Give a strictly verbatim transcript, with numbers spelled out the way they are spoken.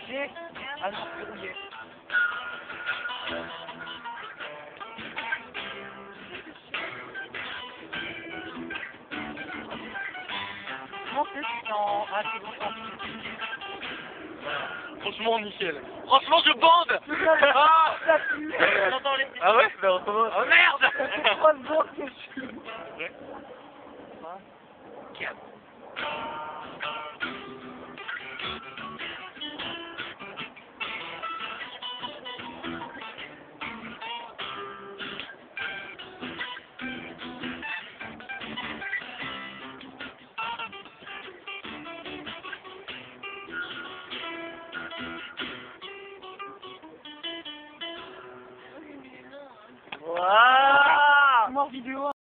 verrouillé. Ah non, verrouillé. Comment c'est en... Ah, c'est bon, en... Franchement, nickel. Franchement, je bande. Ah, J'entends les... ah ouais, ben on commence. Oh merde. trois secondes que je suis... Waouh. Mort vidéo.